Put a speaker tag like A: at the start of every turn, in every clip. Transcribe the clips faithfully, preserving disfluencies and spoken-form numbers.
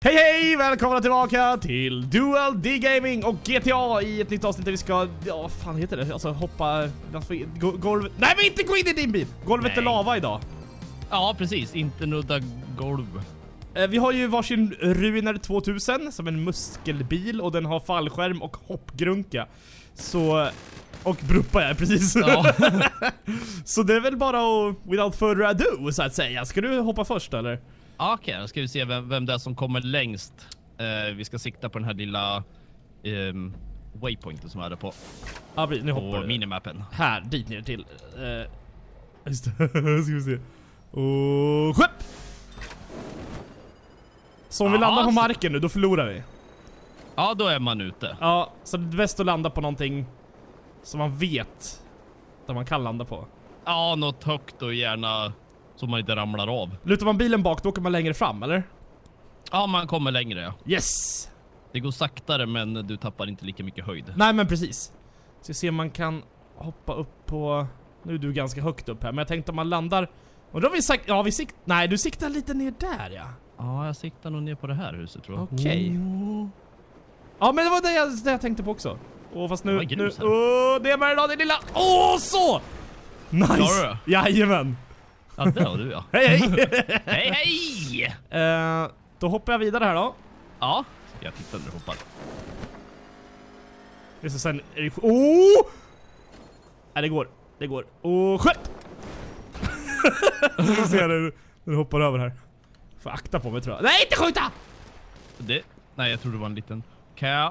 A: Hej hej! Välkomna tillbaka till Dual D-Gaming och G T A i ett nytt avsnitt där vi ska, ja vad fan heter det? Alltså hoppa, golvet, nej men inte gå in i din bil! Golvet nej. Är lava idag.
B: Ja precis, inte nudda golv.
A: Vi har ju varsin Ruiner tvåtusen som en muskelbil och den har fallskärm och hoppgrunka. Så, och bruppa är precis. Ja. Så det är väl bara att, without further ado så att säga. Ska du hoppa först eller?
B: Okej, okay, då ska vi se vem, vem det är som kommer längst. Uh, vi ska sikta på den här lilla um, waypointen som är där på.
A: Ja, nu hoppar
B: på minimappen.
A: Här, dit ner till. Uh, just det, ska vi se. Och skepp! Så om vi landar på marken nu, då förlorar vi.
B: Ja, då är man ute.
A: Ja, så det är bäst att landa på någonting som man vet där man kan landa på.
B: Ja, något högt och gärna så man inte ramlar av.
A: Lutar man bilen bak, då åker man längre fram, eller?
B: Ja, man kommer längre, ja.
A: Yes!
B: Det går saktare, men du tappar inte lika mycket höjd.
A: Nej, men precis. Så vi ser om man kan hoppa upp på... Nu är du ganska högt upp här, men jag tänkte om man landar... Och då har vi sagt... Ja, vi sikt... Nej, du siktar lite ner där, ja.
B: Ja, jag siktar nog ner på det här huset, tror jag.
A: Okej. Okay. Oh. Ja, men det var det jag, det jag tänkte på också. Åh, fast nu... nu åh, det är med idag, det lilla... Åh, så! Nice! Jajamän!
B: Ja, det var du, ja.
A: Hej, hej!
B: Hej, hej!
A: Uh, då hoppar jag vidare här då.
B: Ja, jag tittar när du hoppar.
A: Det är så sen... Åh! Oh! Nej, det går. Det går. Åh, skjut! Så ser du när du hoppar över här. Får akta på mig, tror jag. Nej, inte skjuta!
B: Det... Nej, jag tror det var en liten... Kan jag...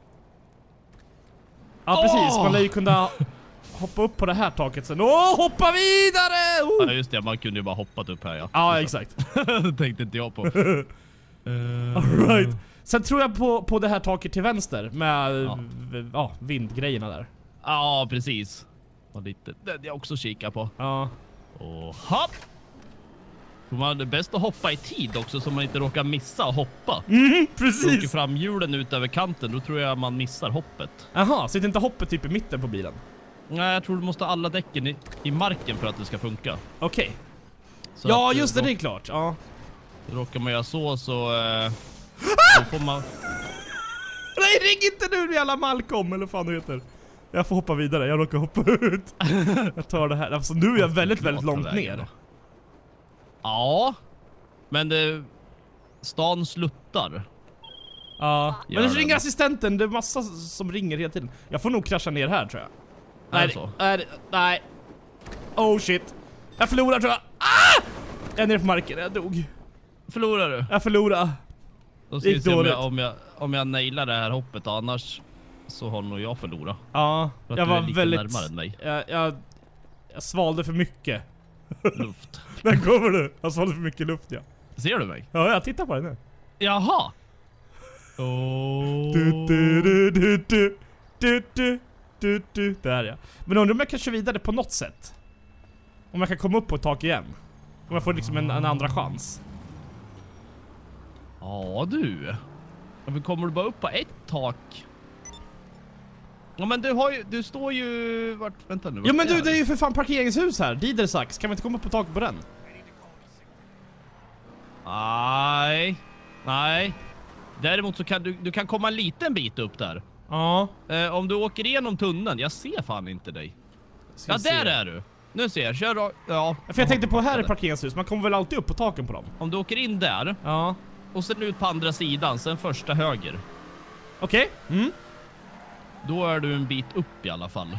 A: Ja, precis. Man lär ju kunna... hoppa upp på det här taket sen. Åh, hoppa vidare! Oh!
B: Ja, just det. Man kunde ju bara hoppat upp här, ja.
A: Ja, exakt.
B: Det tänkte inte jag på. uh...
A: All right. Sen tror jag på, på det här taket till vänster med ja. Ja, vindgrejerna där.
B: Ja, precis. Och lite, det jag också kikar på.
A: Ja.
B: Och hopp! Man är bäst att hoppa i tid också så man inte råkar missa att hoppa.
A: Mm, precis.
B: Åker fram hjulen ut över kanten, då tror jag man missar hoppet.
A: Jaha, sitter inte hoppet typ i mitten på bilen?
B: Nej, jag tror du måste ha alla däcken i, i marken för att det ska funka.
A: Okej. Okay. Ja, just det, det är klart. Ja.
B: Råkar man göra så så... Eh, då får man...
A: Nej, ring inte nu jävla Malcolm, eller fan det heter. Jag får hoppa vidare, jag råkar hoppa ut. Jag tar det här. Alltså, nu är jag väldigt, väldigt långt ner. Då.
B: Ja. Men det... Stan sluttar.
A: Ja. Men det ringer assistenten, det är massa som ringer hela tiden. Jag får nog krascha ner här, tror jag. Nej,
B: så?
A: Nej, nej. Oh shit. Jag förlorar, tror jag. Ah! Jag är nere på marken, jag dog.
B: Förlorar du?
A: Jag förlorar.
B: Då ska vi se om jag, om, jag, om jag nailar det här hoppet, annars så har nog jag förlorat.
A: Ja,
B: för att
A: jag
B: du
A: var
B: är lite
A: väldigt...
B: närmare än mig.
A: Jag, jag, jag svalde för mycket.
B: Luft.
A: Där kommer du. Jag svalde för mycket luft, ja.
B: Ser du mig?
A: Ja, jag tittar på det nu.
B: Jaha. Oh.
A: Du, du, du, du, du, du, du. Du, du, där ja. Men undrar om jag kan köra vidare på något sätt. Om jag kan komma upp på ett tak igen. Om jag får liksom en, en andra chans.
B: Ja du. Men kommer du bara upp på ett tak? Ja men du har ju, du står ju vart, vänta nu.
A: Ja men du, det är ju för fan parkeringshus här. Didersax, kan vi inte komma upp på taket på den?
B: Nej. Nej. Däremot så kan du, du kan komma en liten bit upp där.
A: Ja.
B: Eh, om du åker igenom tunneln, jag ser fan inte dig. Ja, där är du. Nu ser jag, kör då. Ja.
A: För jag tänkte på här är parkeringshus, man kommer väl alltid upp på taken på dem.
B: Om du åker in där.
A: Ja.
B: Och sen ut på andra sidan, sen första höger.
A: Okej. Okay. Mm.
B: Då är du en bit upp i alla fall.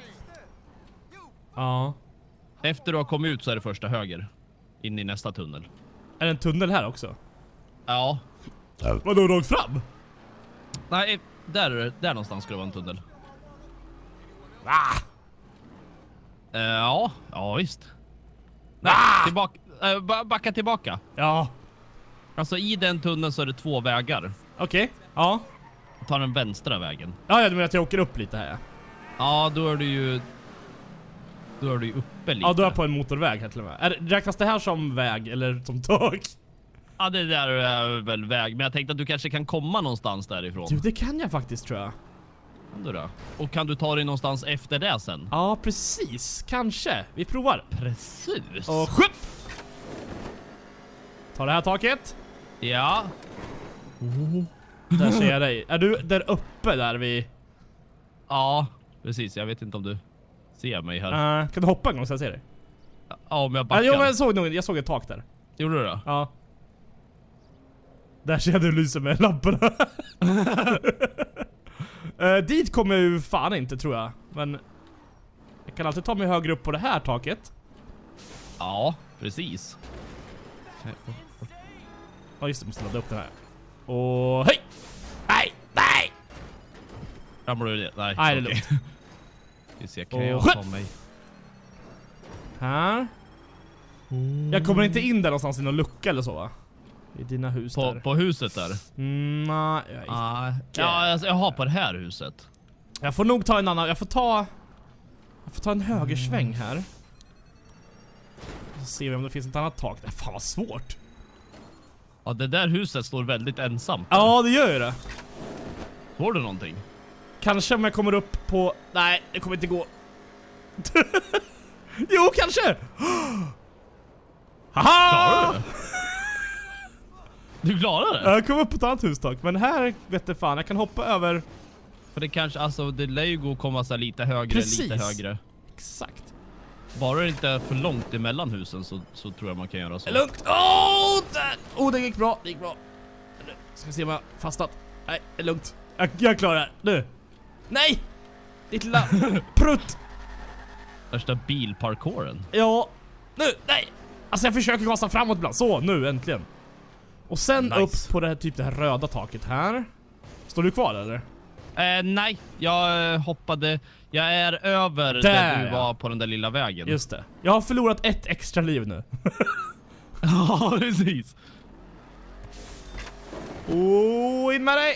A: Ja.
B: Efter du har kommit ut så är det första höger. In i nästa tunnel.
A: Är det en tunnel här också?
B: Ja.
A: Vadå, rakt fram?
B: Nej, där, är det, där någonstans ska det vara en tunnel.
A: Ah!
B: Uh, ja, ja visst. Nej,
A: ah!
B: tillbaka, uh, backa tillbaka.
A: Ja.
B: Alltså i den tunneln så är det två vägar.
A: Okej, okay. Ja.
B: Ta den vänstra vägen.
A: Ja, jag menar att jag åker upp lite här.
B: Ja, då är du ju... Då är du ju uppe lite.
A: Ja, då är jag på en motorväg här till och med. Är, räknas det här som väg eller som tak?
B: Ja, det där är väl väg. Men jag tänkte att du kanske kan komma någonstans därifrån.
A: Du, det kan jag faktiskt, tror jag.
B: Kan du då? Och kan du ta dig någonstans efter det sen?
A: Ja, precis. Kanske. Vi provar.
B: Precis.
A: Och skjup! Ta det här taket.
B: Ja. Oh.
A: Där ser jag dig. Är du där uppe där vi...
B: Ja, precis. Jag vet inte om du ser mig här.
A: Uh, kan du hoppa en gång så jag ser dig?
B: Ja, om jag backar.
A: Uh, jo, men jag såg, nog, jag såg ett tak där.
B: Gjorde du det?
A: Ja. Där ser jag du lyser med lamporna. uh, dit kommer jag ju fan inte, tror jag. Men jag kan alltid ta mig högre upp på det här taket.
B: Ja, precis.
A: Ja just det, måste ladda upp den här. Och hej! Nej, nej!
B: Ramlar du det? Nej,
A: Nej, det är
B: okej.
A: lugnt.
B: Vi ser, kan
A: Och
B: jag
A: skjut!
B: ta mig?
A: Här. Jag kommer inte in där någonstans i någon lucka eller så, va? I dina hus
B: På,
A: där.
B: på huset där?
A: Mm, nej, jag,
B: Ah, ja, alltså, jag har på det här huset.
A: jag får nog ta en annan. Jag får ta... Jag får ta en högersväng här. Så ser vi om det finns ett annat tak. Det är fan vad svårt.
B: Ja, det där huset står väldigt ensamt.
A: Ja, det gör ju det.
B: Får du någonting?
A: Kanske om jag kommer upp på... Nej, det kommer inte gå. Jo, kanske! Haha!
B: Klarar du det? Du klarar det?
A: Jag kom upp på ett annat hustak. Men här vet du fan, jag kan hoppa över...
B: För det kanske, alltså det lär ju gå att komma så lite högre,
A: Precis.
B: lite högre.
A: Exakt.
B: Bara det inte är för långt emellan husen så, så tror jag man kan göra så.
A: Det är lugnt. Åh, oh, där! Oh, det gick bra, det gick bra. Nu ska vi se om jag har fastnat. Nej, det är lugnt. Jag, jag klarar det här. Nu. Nej! Ditt lilla prutt.
B: Värsta bilparkouren.
A: Ja. Nu, nej. Alltså jag försöker gasa framåt ibland. Så, nu äntligen. Och sen
B: Nice.
A: upp på det här typ det här röda taket här. Står du kvar eller?
B: Eh, nej, jag eh, hoppade. Jag är över där,
A: Där,
B: du
A: ja.
B: var på den där lilla vägen.
A: Just det. Jag har förlorat ett extra liv nu.
B: Ja, precis.
A: Oh, in med dig.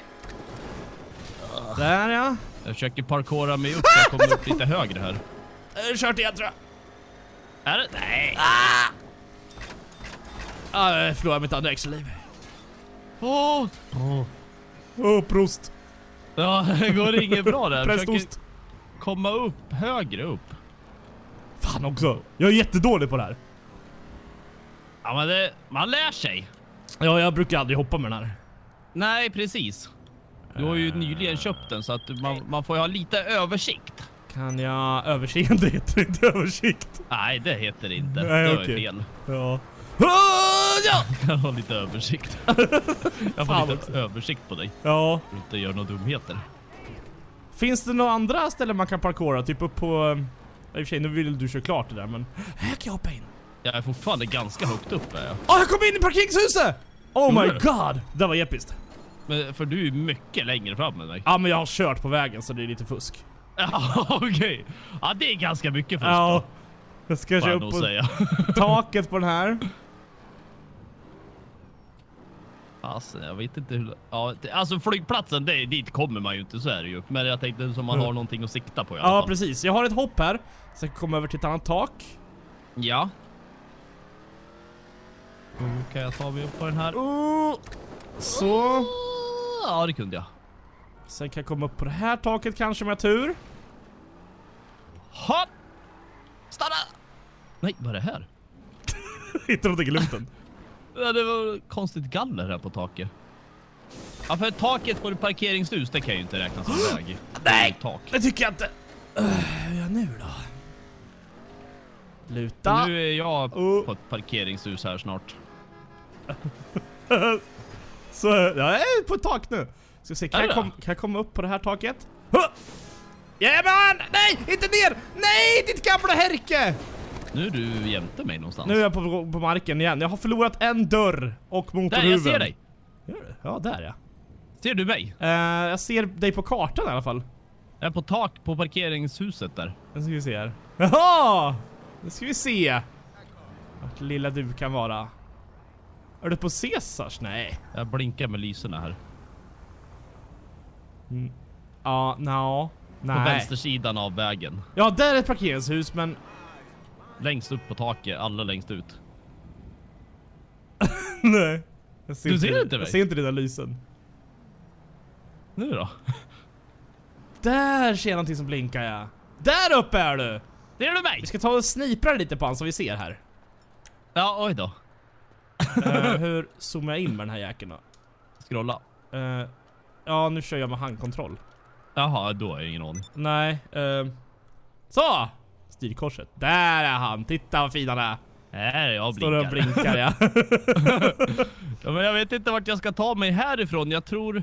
A: Där ja.
B: Jag försöker parkoura mig upp så jag kommer upp lite högre här.
A: Jag har kört igen tror jag.
B: Är det? Nej.
A: Ah! Ah, jag förlorar mitt andra extra liv.
B: Åh!
A: Åh, oh, prost.
B: Ja, det går inget bra där. Jag försöker
A: Prästost.
B: komma upp, högre upp.
A: Fan också. Jag är jättedålig på det här.
B: Ja, men det, man lär sig.
A: Ja, jag brukar aldrig hoppa med den här.
B: Nej, precis. Du har ju nyligen köpt den så att man, man får ju ha lite översikt.
A: Kan jag översikt? Det heter inte översikt.
B: Nej, det heter det inte.
A: Nej,
B: det var
A: okej.
B: fel.
A: Ja. Oh, ja!
B: Jag har lite översikt. Jag
A: Fan
B: får lite
A: också.
B: översikt på dig.
A: Ja.
B: Du inte gör några dumheter.
A: Finns det några andra ställen man kan parkoura? Typ upp på... I och för sig, nu vill du köra klart det där, men... Här kan jag hoppa in.
B: Jag är fortfarande ganska högt upp. Är jag.
A: Åh, oh, jag kom in i parkeringshuset! Oh my
B: Gjorde du?
A: god! Det var episkt.
B: Men, för du är mycket längre fram än mig.
A: Ja, men jag har kört på vägen så det är lite fusk.
B: Ja, okej. Okay. Ja, det är ganska mycket fusk.
A: Ja.
B: då,
A: Jag ska
B: får
A: köra
B: jag
A: upp
B: nog
A: på
B: säga.
A: taket på den här.
B: Alltså, jag vet inte hur... Ja, det- alltså flygplatsen, det, dit kommer man ju inte, så är det ju. Men jag tänkte som man har någonting att sikta på i alla
A: Ja,
B: fall.
A: precis. Jag har ett hopp här. Så jag kommer över till ett annat tak.
B: Ja. Då kan jag ta mig upp på den här.
A: Oh. Så.
B: Ja, det kunde jag.
A: Sen kan jag komma upp på det här taket kanske med tur.
B: Hopp! Stanna! Nej, vad är det här?
A: Hittar någonting i luften.
B: Ja, det var konstigt galler här på taket. Ja, för taket på ett parkeringshus, det kan ju inte räknas som väg.
A: Nej!
B: Tak.
A: Det tycker jag inte. Uh, ja, nu då? Luta.
B: Nu är jag
A: Oh.
B: på ett parkeringshus här snart.
A: Så jag är på ett tak nu. Ska se, kan
B: Är
A: jag,
B: det?
A: kom, kan jag komma upp på det här taket? Huh! Jajamän! Nej, inte ner! Nej, ditt gamla härke!
B: Nu är du jämte mig någonstans.
A: Nu är jag på, på marken igen. Jag har förlorat en dörr och
B: Där,
A: motorhuven.
B: jag ser dig.
A: Gör du? Ja, där ja.
B: Ser du mig?
A: Uh, jag ser dig på kartan i alla fall.
B: Jag är på tak på parkeringshuset där.
A: Nu ska vi se här. Jaha! Nu ska vi se. Vart lilla du kan vara. Är du på Caesars? Nej.
B: Jag blinkar med lyserna här.
A: Mm. Ja, no.
B: På
A: Nej.
B: vänstersidan av vägen.
A: Ja, där är ett parkeringshus, men...
B: Längst upp på taket, alla längst ut.
A: Nej. Jag ser
B: Du ser inte mig?
A: Jag ser inte dina lysen.
B: Nu då?
A: Där ser jag någonting som blinkar, ja. Där uppe är du!
B: Ser du mig?
A: Vi ska ta och snipra lite på han så vi ser här.
B: Ja, oj då.
A: uh, hur zoomar jag in med den här jäkeln då?
B: Scrolla.
A: Uh, ja, nu kör jag med handkontroll.
B: Jaha, då har jag ingen aning.
A: Nej. Uh, så! Styrkorset. Där är han. Titta vad fin han är.
B: Här jag
A: blinkar. Står och blinkar, ja.
B: Ja, men jag vet inte vart jag ska ta mig härifrån. Jag tror...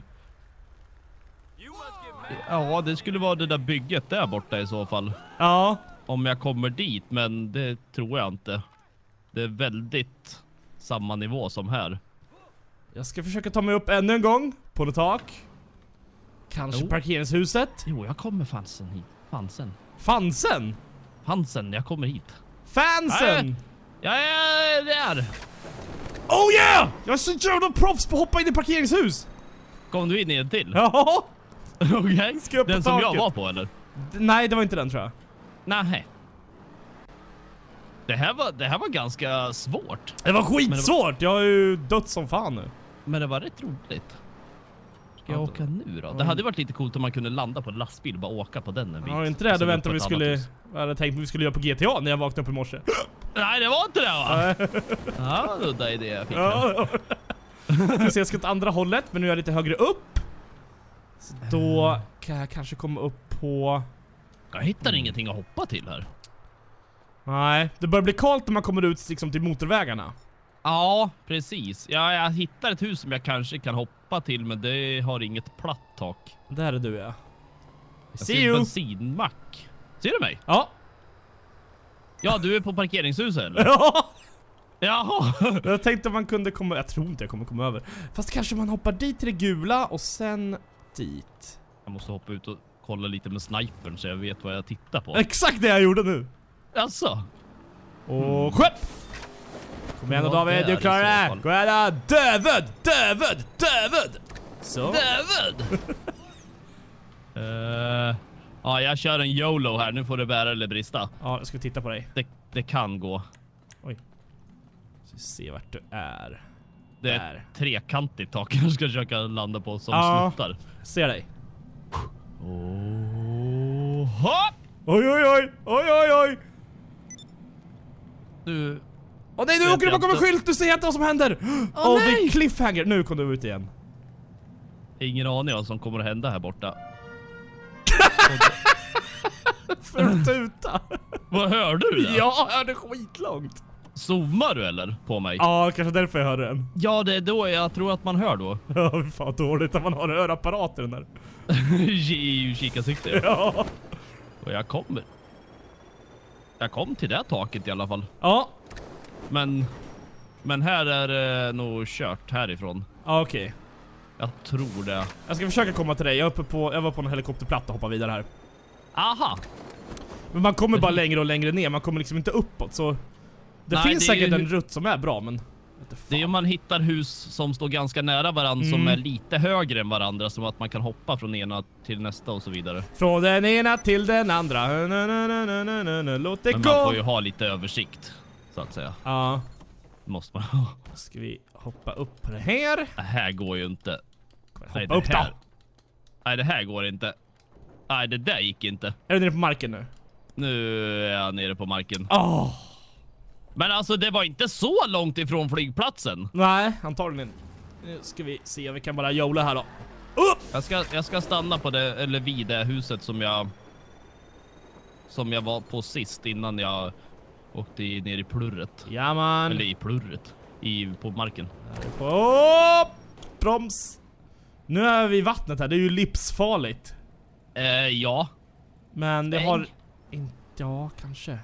B: Ja, det skulle vara det där bygget där borta i så fall.
A: Ja.
B: Om jag kommer dit, men det tror jag inte. Det är väldigt samma nivå som här.
A: Jag ska försöka ta mig upp ännu en gång på något tak. Kanske
B: jo.
A: Parkeringshuset.
B: Jo, jag kommer fansen hit. Fansen.
A: Fansen?
B: Fansen, jag kommer hit.
A: Fansen!
B: Jag är där!
A: Oh yeah! Jag är så jävla proffs på att hoppa in i parkeringshus!
B: Kom du in i en till?
A: Ja!
B: Okej, okay. Den som
A: taket.
B: jag var på, eller?
A: D nej, det var inte den, tror jag.
B: Nej. Det här var, det här var ganska svårt.
A: Det var skitsvårt! Det var... Jag har ju dött som fan nu.
B: Men det var rätt roligt. Ska jag
A: ja,
B: åka nu då? Det hade varit lite coolt om man kunde landa på en lastbil och bara åka på den en bit.
A: Ja, inte det. Då väntade vi skulle... Jag hade tänkt att vi skulle göra på G T A när jag vaknade upp i morse.
B: Nej, det var inte det, va? Ja, udda idé jag fick.
A: Ja. Så jag ska åt andra hållet, men nu är jag lite högre upp. Så då kan jag kanske komma upp på...
B: Jag hittar mm. ingenting att hoppa till här.
A: Nej, det börjar bli kallt när man kommer ut liksom till motorvägarna.
B: Ja, precis. Ja, jag hittar ett hus som jag kanske kan hoppa till, men det har inget platt tak.
A: Där är du, ja.
B: Jag ser en bensinmack. Ser du mig?
A: Ja.
B: Ja, du är på parkeringshuset, eller?
A: Ja.
B: Jaha.
A: Jag tänkte man kunde komma... Jag tror inte jag kommer komma över. Fast kanske man hoppar dit till det gula och sen dit.
B: Jag måste hoppa ut och kolla lite med snipern så jag vet vad jag tittar på.
A: Exakt det jag gjorde nu.
B: Alltså.
A: Och mm. skepp! Kom igen då, David, du klarar det! Kom igen då! Dövud! Dövud! Dövud! Så.
B: Dövud! uh, ja, jag kör en YOLO här. Nu får det bära eller brista.
A: Ja, jag ska titta på dig.
B: Det, det kan gå.
A: Oj. Så se vart du är.
B: Det är
A: där.
B: Ett trekantigt tak jag ska försöka landa på som
A: ja,
B: snuttar.
A: Ser dig.
B: Oh, hopp!
A: Oj, oj, oj! Oj, oj, oj!
B: Du...
A: Åh nej, nu åker du bakom en skylt! Du ser inte vad som händer! Åh, oh, det är cliffhanger! Nu kom du ut igen.
B: Ingen aning vad som kommer att hända här borta.
A: För att tuta.
B: Vad hör du då?
A: Ja, jag hörde skitlångt.
B: Zoomar du eller på mig?
A: Ja, kanske därför jag hörde den.
B: Ja, det är då jag tror att man hör då.
A: Ja, fan dåligt att man har hörapparater den där.
B: I kikarsikte.
A: Ja.
B: Och jag kommer. Jag kom till det taket i alla fall.
A: Ja.
B: Men men här är det nog kört härifrån.
A: Ja, okej. Okay.
B: Jag tror det.
A: Jag ska försöka komma till dig. Jag är uppe på jag var på en helikopterplatta och hoppa vidare här.
B: Aha.
A: Men man kommer bara längre och längre ner. Man kommer liksom inte uppåt så det Nej, finns det säkert en rutt som är bra, men
B: det är om man hittar hus som står ganska nära varandra, mm. som är lite högre än varandra, som att man kan hoppa från ena till nästa och så vidare.
A: Från den ena till den andra. Na, na, na, na, na, na. Låt det
B: men
A: gå.
B: Man får ju ha lite översikt, så att säga.
A: Ja.
B: Måste man ha.
A: Ska vi hoppa upp på det här?
B: Det här går ju inte.
A: Hoppa Nej, upp
B: här.
A: då.
B: Nej, det här går inte. Nej, det där gick inte.
A: Är du nere på marken nu?
B: Nu är jag nere på marken.
A: Åh. Oh.
B: Men alltså det var inte så långt ifrån flygplatsen.
A: Nej, antagligen. Nu ska vi se om vi kan bara jola här då. Uh!
B: Jag ska jag ska stanna på det eller vid det huset som jag som jag var på sist innan jag åkte ner i plurret.
A: Ja man.
B: Eller i plurret i på marken.
A: Oh! Broms. Nu är vi i vattnet här. Det är ju livsfarligt.
B: Eh ja.
A: Men det Bäng. har inte ja, kanske.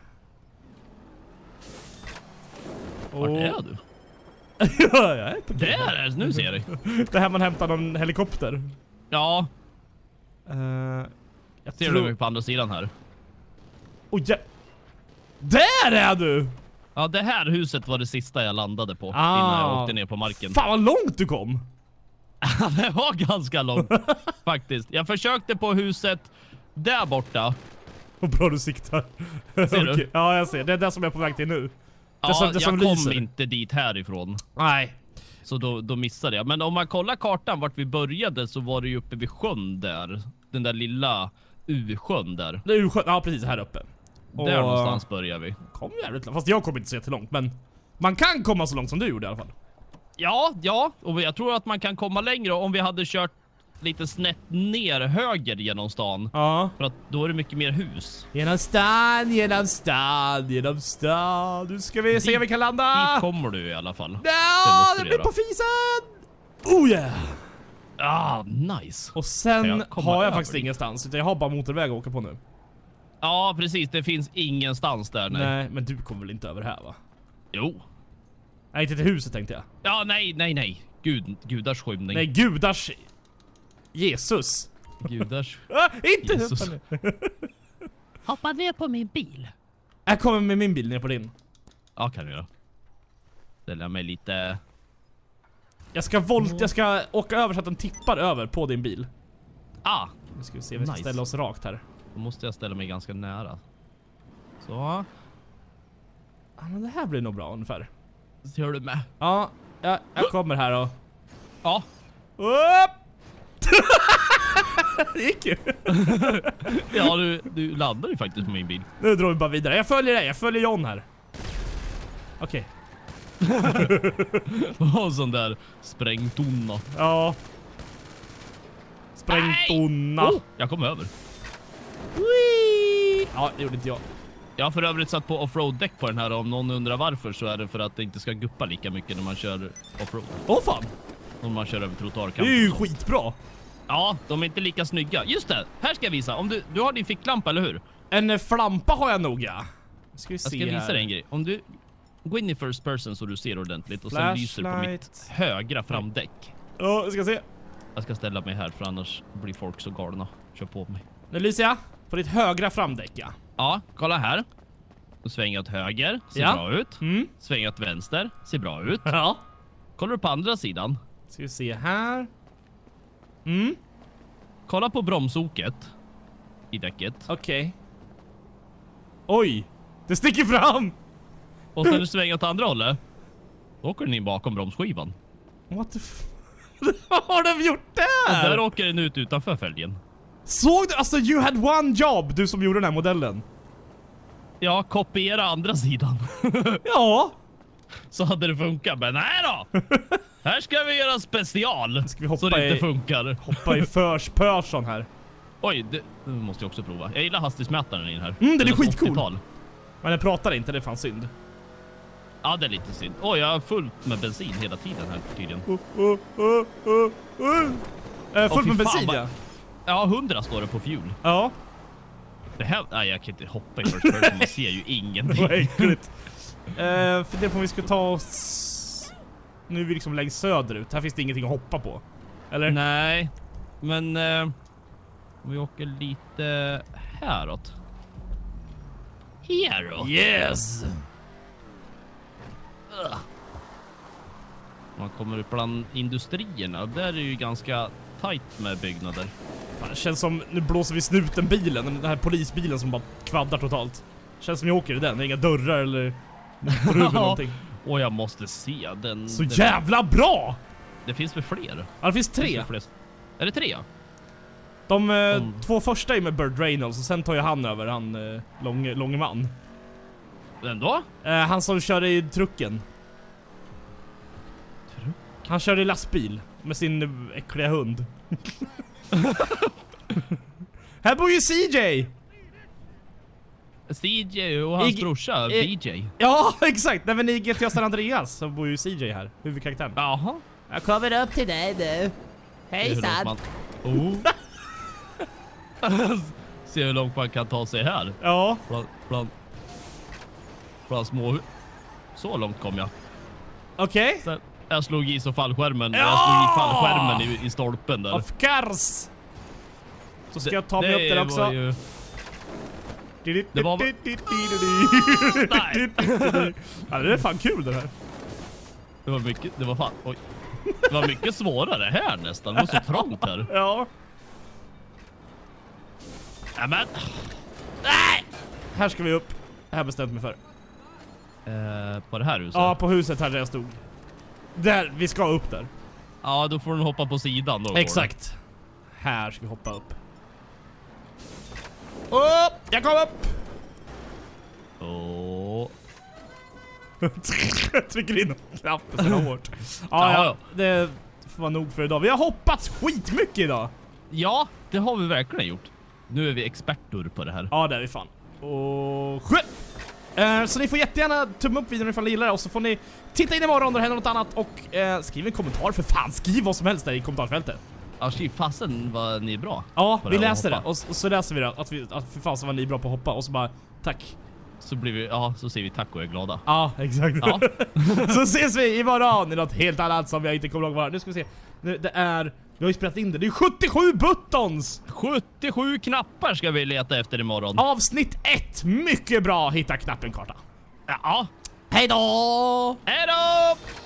B: Vart oh. är du?
A: Ja, jag är på
B: Där är nu ser jag dig.
A: Det här man hämtar någon helikopter.
B: Ja.
A: Uh, jag
B: ser tror... du mig på andra sidan här?
A: Oh, ja. Där är du!
B: Ja, det här huset var det sista jag landade på
A: ah.
B: innan jag åkte ner på marken.
A: Fan vad långt du kom!
B: Det var ganska långt faktiskt. Jag försökte på huset där borta.
A: Vad bra du siktar.
B: Ser
A: okay.
B: du?
A: Ja, jag ser. Det är det som jag är på väg till nu.
B: Ja,
A: det som, det
B: jag
A: som
B: kom
A: lyser.
B: inte dit härifrån.
A: Nej.
B: Så då, då missade jag. Men om man kollar kartan vart vi började så var det ju uppe vid sjön där. Den där lilla U-sjön där.
A: Det är U-sjön, ja precis här uppe.
B: Där och... någonstans börjar vi.
A: Kom jävligt långt. Fast jag kommer inte så jättelångt, men man kan komma så långt som du gjorde i alla fall.
B: Ja, ja. Och jag tror att man kan komma längre om vi hade kört lite snett ner höger genom stan.
A: Ja.
B: För att då är det mycket mer hus.
A: Genom stan, genom stan, genom stan. Nu ska vi se om vi kan landa.
B: Dit kommer du i alla fall.
A: Ja,
B: det
A: det blir på fisen. Oh yeah.
B: Ah, nice.
A: Och sen
B: jag
A: har jag
B: över
A: faktiskt
B: dit?
A: ingenstans. Utan jag har bara motorväg att åka på nu.
B: Ja, precis. Det finns ingenstans där. Nej.
A: Nej, men du kommer väl inte över här va?
B: Jo.
A: Nej, inte till huset tänkte jag.
B: Ja, nej, nej, nej. Gud, gudars skymning.
A: Nej, gudars... Jesus.
B: Gudars...
A: Ah, inte
B: Jesus.
A: hoppa ner.
B: Hoppa ner på min bil.
A: Jag kommer med min bil ner på din.
B: Ja, kan du göra. Ställer jag mig lite...
A: Jag ska volt, jag ska åka över så att den tippar över på din bil.
B: Ah,
A: Nu ska vi se, vi ska
B: Nice.
A: ställa oss rakt här.
B: då måste jag ställa mig ganska nära. Så.
A: Ja, men det här blir nog bra ungefär.
B: Ser du med?
A: Ja, jag, jag kommer här och...
B: Ja.
A: Upp! Det gick ju.
B: Ja, du, du landar ju faktiskt på min bil.
A: Nu drar vi bara vidare. Jag följer dig, jag följer John här. Okej.
B: Och sån där sprängtonna.
A: Ja. Sprängtonna.
B: Oh, jag kom över.
A: Whee! Ja, det gjorde inte jag.
B: Jag har för övrigt satt på offroad-däck på den här. Om någon undrar varför så är det för att det inte ska guppa lika mycket när man kör offroad.
A: Åh oh, fan.
B: Om man kör över
A: Det är
B: trottoarkanten.
A: ju skitbra.
B: Ja, de är inte lika snygga. Just det, här ska jag visa. Om du, du har din ficklampa, eller hur?
A: En flampa har jag nog, ja. Ska vi
B: Jag
A: se
B: ska visa
A: här.
B: dig en grej. Om du går in i first person så du ser ordentligt och sen lyser på mitt
A: Flashlight.
B: högra framdäck.
A: Ja, jag ska se.
B: Jag ska ställa mig här för annars blir folk så galna. Kör på mig.
A: Nu lyser jag på ditt högra framdäck, ja.
B: Ja, kolla här. Då svänger jag åt höger, ser
A: Ja.
B: bra ut.
A: Mm.
B: Svänger jag åt vänster, ser bra ut.
A: Ja.
B: Kollar du på andra sidan?
A: Ska vi se här. Mm.
B: Kolla på bromsoket i däcket.
A: Okej. Oj. Det sticker fram.
B: Och sen du svänger åt andra hållet, då åker den in bakom bromsskivan.
A: What the f... Vad har de gjort
B: Och
A: där?
B: där åker den ut utanför fälgen.
A: Såg du? Alltså, you had one job, du som gjorde den här modellen.
B: Ja, kopiera andra sidan.
A: Ja.
B: Så hade det funkat, men nej då! Här ska vi göra special.
A: Ska vi hoppa
B: så det inte
A: i-
B: funkar.
A: Hoppa i first person här.
B: Oj, det, det måste jag också prova. Jag gillar hastighetsmätaren i den här.
A: Mm, den är
B: är
A: skitcool.
B: åttiotal.
A: Men den pratar inte, det är fan synd.
B: Ja, det är lite synd. Oj, jag har fullt med bensin hela tiden här tydligen.
A: Uh, uh, uh, uh, uh. Eh,
B: Åh,
A: fullt
B: fy
A: med
B: fan,
A: bensin,
B: vad-
A: ja.
B: Ja, hundra står det på fuel.
A: Ja.
B: Det här... Nej, jag kan inte hoppa i first person. Man ser ju ingenting.
A: Vad äckligt. Eh, för det får vi ska ta oss... Nu är vi liksom längst söderut. Här finns det ingenting att hoppa på. Eller?
B: Nej, men... Eh, om vi åker lite häråt. Häråt?
A: Yes!
B: Ugh. Man kommer upp bland industrierna. Där är det ju ganska tajt med byggnader.
A: Fan, det känns som... Nu blåser vi snuten bilen. Den här polisbilen som bara kvaddar totalt. Känns som jag åker i den. Det är inga dörrar eller... motorhuv eller någonting.
B: Och jag måste se den.
A: Så
B: den,
A: jävla bra!
B: Det finns väl fler?
A: Ja, det finns
B: Det finns
A: tre.
B: väl fler. Är det tre?
A: De eh,
B: Mm.
A: två första är med Burt Reynolds och sen tar ju han över, han eh, lång, långe man.
B: Vem då?
A: Eh, han som kör i trucken.
B: Truck?
A: Han kör i lastbil med sin eh, äckliga hund. Här bor ju C J!
B: C J och hans
A: I-
B: brorsa,
A: i-
B: B J.
A: Ja, exakt! Nej, men i G T A San Andreas så bor ju C J här, huvudkaraktären.
B: Jaha.
A: Jag kommer upp till dig nu.
B: Hejsan. Oh. Se hur långt man kan ta sig här.
A: Ja,
B: Bland, bland, bland små... Så långt kom jag.
A: okej.
B: Sen, jag slog i så fallskärmen. Jag
A: Ja!
B: slog i fallskärmen i, i stolpen där.
A: Of course! Så ska jag ta mig
B: Det
A: upp där
B: var
A: också.
B: Ju...
A: Det
B: var- Nej.
A: Ja, det är fan kul det här.
B: Det var mycket... Det var fan... Oj. Det var mycket svårare här nästan. Det var så trångt här.
A: Ja.
B: Ja, men...
A: Nej! Här ska vi upp. Det här har jag bestämt mig för.
B: Eh, på det här huset?
A: Ja, på huset här där jag stod. Där, vi ska upp där.
B: Ja, då får den hoppa på sidan då.
A: Exakt. Här ska vi hoppa upp. Upp! Jag kom upp!
B: Åh.
A: Trycker in knappen så hårt. Ja, ja, det var nog för idag. Vi har hoppat skitmycket idag.
B: Ja, det har vi verkligen gjort. Nu är vi experter på det här.
A: Ja, det är vi fan. Och sjö! Eh, så ni får jättegärna tumma upp videon ifall ni gillar det. Och så får ni titta in imorgon om det händer något annat. Och eh, skriv en kommentar för fan. Skriv vad som helst där i kommentarsfältet.
B: Ja, skriv fasen vad ni är bra.
A: Ja, vi läser det. Och, och så läser vi det. Att, vi, att för fan så var ni bra på att hoppa. Och så bara, tack.
B: Så blir vi, ja, så säger vi tack och är glada.
A: Ja, exakt. Ja. Så ses vi imorgon i något helt annat som jag inte kommer ihåg vad. Nu ska vi se. Nu, det är, vi har ju spelat in det. Det är sjuttiosju buttons.
B: sjuttiosju knappar ska vi leta efter imorgon.
A: Avsnitt ett. Mycket bra. Hitta knappen karta.
B: Ja.
A: Hej då!
B: Hej då!